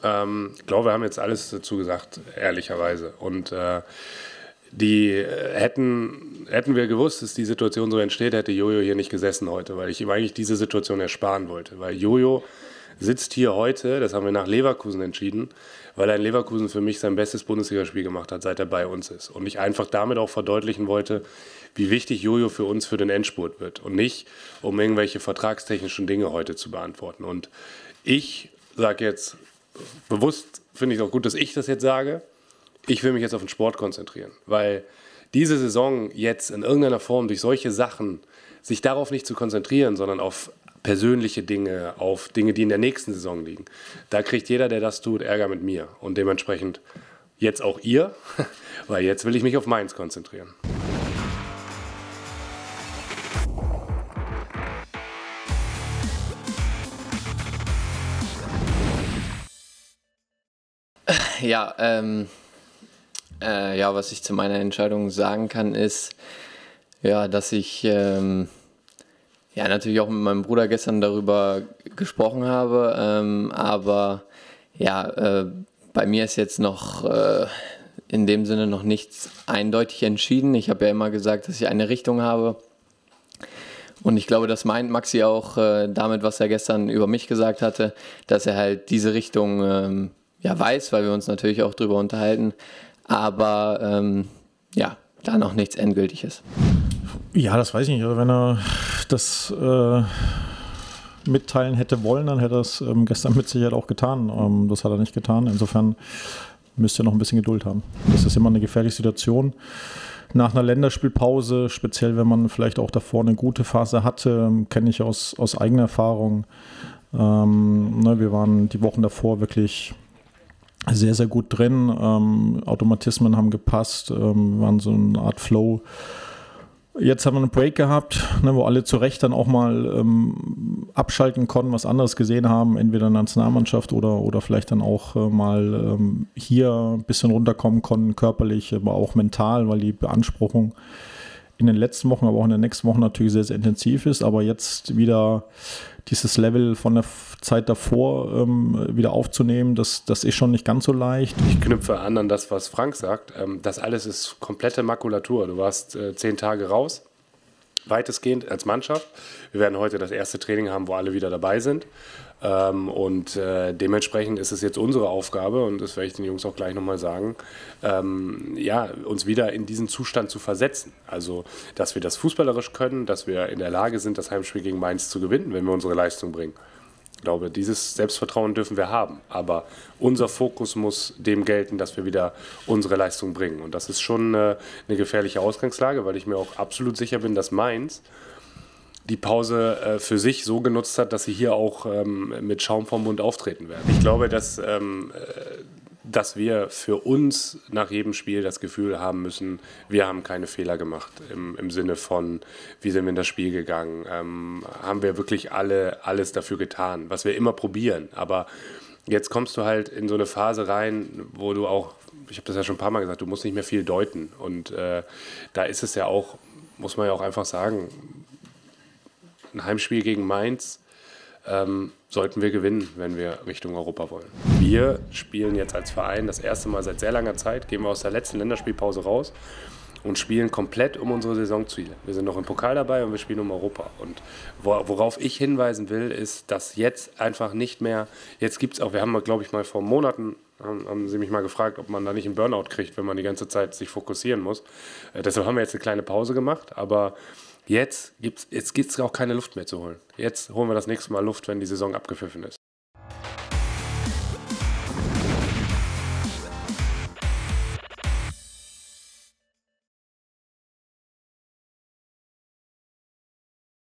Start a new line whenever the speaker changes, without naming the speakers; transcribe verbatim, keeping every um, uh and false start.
Ähm, ich glaube, wir haben jetzt alles dazu gesagt, ehrlicherweise. Und äh, die äh, hätten, hätten wir gewusst, dass die Situation so entsteht, hätte Jojo hier nicht gesessen heute, weil ich ihm eigentlich diese Situation ersparen wollte. Weil Jojo sitzt hier heute, das haben wir nach Leverkusen entschieden, weil er in Leverkusen für mich sein bestes Bundesligaspiel gemacht hat, seit er bei uns ist. Und ich einfach damit auch verdeutlichen wollte, wie wichtig Jojo für uns für den Endspurt wird. Und nicht, um irgendwelche vertragstechnischen Dinge heute zu beantworten. Und ich sage jetzt, bewusst finde ich auch gut, dass ich das jetzt sage, ich will mich jetzt auf den Sport konzentrieren. Weil diese Saison jetzt in irgendeiner Form durch solche Sachen, sich darauf nicht zu konzentrieren, sondern auf persönliche Dinge, auf Dinge, die in der nächsten Saison liegen. Da kriegt jeder, der das tut, Ärger mit mir. Und dementsprechend jetzt auch ihr, weil jetzt will ich mich auf Mainz konzentrieren.
Ja, ähm, äh, ja, was ich zu meiner Entscheidung sagen kann, ist, ja, dass ich ähm, ja natürlich auch mit meinem Bruder gestern darüber gesprochen habe, ähm, aber ja, äh, bei mir ist jetzt noch äh, in dem Sinne noch nichts eindeutig entschieden. Ich habe ja immer gesagt, dass ich eine Richtung habe. Und ich glaube, das meint Maxi auch äh, damit, was er gestern über mich gesagt hatte, dass er halt diese Richtung ähm, ja weiß, weil wir uns natürlich auch drüber unterhalten, aber ähm, ja, da noch nichts Endgültiges.
Ja, das weiß ich nicht. Also wenn er das äh, mitteilen hätte wollen, dann hätte er es ähm, gestern mit Sicherheit auch getan. Ähm, das hat er nicht getan. Insofern müsst ihr noch ein bisschen Geduld haben. Das ist immer eine gefährliche Situation. Nach einer Länderspielpause, speziell wenn man vielleicht auch davor eine gute Phase hatte, kenne ich aus, aus eigener Erfahrung. Ähm, ne, wir waren die Wochen davor wirklich sehr, sehr gut drin. Ähm, Automatismen haben gepasst, ähm, waren so eine Art Flow. Jetzt haben wir einen Break gehabt, ne, wo alle zu Recht dann auch mal ähm, abschalten konnten, was anderes gesehen haben, entweder in der Nationalmannschaft oder, oder vielleicht dann auch äh, mal ähm, hier ein bisschen runterkommen konnten, körperlich, aber auch mental, weil die Beanspruchung in den letzten Wochen, aber auch in den nächsten Wochen natürlich sehr, sehr intensiv ist. Aber jetzt wieder dieses Level von der Zeit davor ähm, wieder aufzunehmen, das, das ist schon nicht ganz so leicht.
Ich knüpfe an an das, was Frank sagt. Ähm, das alles ist komplette Makulatur. Du warst äh, zehn Tage raus, weitestgehend als Mannschaft. Wir werden heute das erste Training haben, wo alle wieder dabei sind. Ähm, und äh, dementsprechend ist es jetzt unsere Aufgabe, und das werde ich den Jungs auch gleich nochmal sagen, ähm, ja, uns wieder in diesen Zustand zu versetzen. Also, dass wir das fußballerisch können, dass wir in der Lage sind, das Heimspiel gegen Mainz zu gewinnen, wenn wir unsere Leistung bringen. Ich glaube, dieses Selbstvertrauen dürfen wir haben. Aber unser Fokus muss dem gelten, dass wir wieder unsere Leistung bringen. Und das ist schon äh, eine gefährliche Ausgangslage, weil ich mir auch absolut sicher bin, dass Mainz die Pause äh, für sich so genutzt hat, dass sie hier auch ähm, mit Schaum vom Mund auftreten werden. Ich glaube, dass, ähm, äh, dass wir für uns nach jedem Spiel das Gefühl haben müssen, wir haben keine Fehler gemacht im, im Sinne von, wie sind wir in das Spiel gegangen, ähm, haben wir wirklich alle alles dafür getan, was wir immer probieren. Aber jetzt kommst du halt in so eine Phase rein, wo du auch, ich habe das ja schon ein paar Mal gesagt, du musst nicht mehr viel deuten. Und äh, da ist es ja auch, muss man ja auch einfach sagen, ein Heimspiel gegen Mainz ähm, sollten wir gewinnen, wenn wir Richtung Europa wollen. Wir spielen jetzt als Verein das erste Mal seit sehr langer Zeit, gehen wir aus der letzten Länderspielpause raus und spielen komplett um unsere Saisonziele. Wir sind noch im Pokal dabei und wir spielen um Europa. Und worauf ich hinweisen will, ist, dass jetzt einfach nicht mehr, jetzt gibt es auch, wir haben, glaube ich, mal vor Monaten, haben, haben sie mich mal gefragt, ob man da nicht einen Burnout kriegt, wenn man die ganze Zeit sich fokussieren muss. Äh, deshalb haben wir jetzt eine kleine Pause gemacht, aber Jetzt gibt es jetzt gibt's auch keine Luft mehr zu holen. Jetzt holen wir das nächste Mal Luft, wenn die Saison abgepfiffen ist.